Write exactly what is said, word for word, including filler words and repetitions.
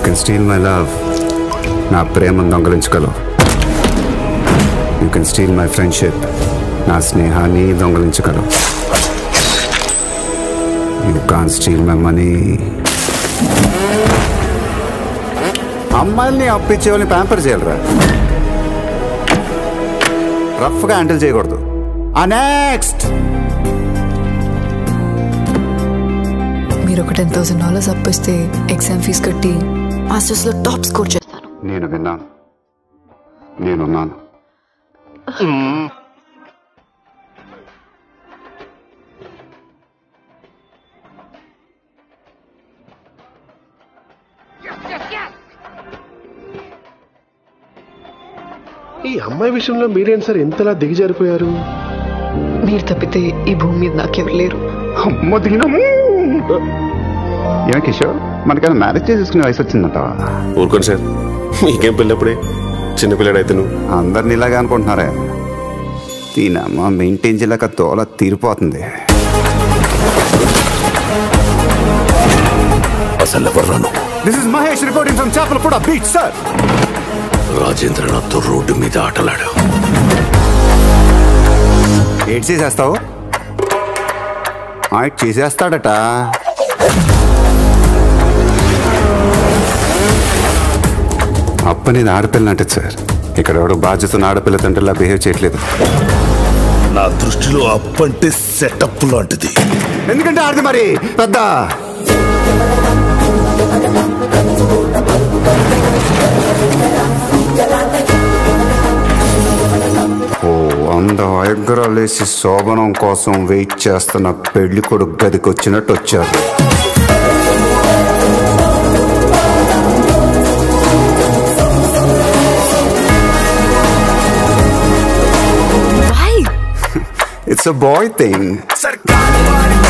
can steal my love. నా ప్రేమను దొంగలించగలవు. You can steal my friendship. నా స్నేహాన్ని దొంగలించగలవు. You can't steal my money. అమ్మాయిల్ని అప్పించే వాళ్ళని ప్యాంపర్ చేయాలరా. రఫ్గా హ్యాండిల్ చేయకూడదు. ఆ నెక్స్ట్ మీరు ఒక టెన్ థౌసండ్ డాలర్స్ అప్పిస్తే ఎగ్జామ్ ఫీజు కట్టి మాస్టర్స్లో టాప్ స్కోర్ చేస్తాను. నేను విన్నాను, నేనున్నాను. ఈ అమ్మాయి విషయంలో మీరేం సార్ ఎంతలా దిగజారిపోయారు? మీరు తప్పితే ఈ భూమి మీద నాకెవరు లేరు. అమ్మో దిగినాము. ఏమే కిషోర్, మనకైనా మ్యారేజ్ చేసుకునే వయసు వచ్చిందంటావా? ఊరుకోండి సార్, మీకేం పిల్లప్పుడే చిన్నపిల్లాడు అయితే నువ్వు. అందరిని ఇలాగా అనుకుంటున్నారే. దీనమ్మ మెయింటైన్ చేయలేక తోల తీరిపోతుంది. అసలు ఎవరు? This is Mahesh reporting from Chapalapuda beach sir. రాజేంద్రనాథ్తో రోడ్డు మీద ఆటలాడు. ఏడ్ చేసేస్తావు? ఆయన చేసేస్తాడట. అప్పనేది ఆడపిల్ల అంటే సార్. ఇక్కడ ఎవడో బాధ్యత ఆడపిల్ల తండ్రిలా బిహేవ్ చేయట్లేదు. నా దృష్టిలో అప్పంటే సెటప్ లాంటిది. ఎందుకంటే ఆడిది మరి పెద్ద. ఓ వంద ఎగ్గరాలేసి శోభనం కోసం వెయిట్ చేస్తున్న పెళ్లి కొడుకు గదికి వచ్చినట్టు వచ్చారు. It's a boy thing. Sarkaru.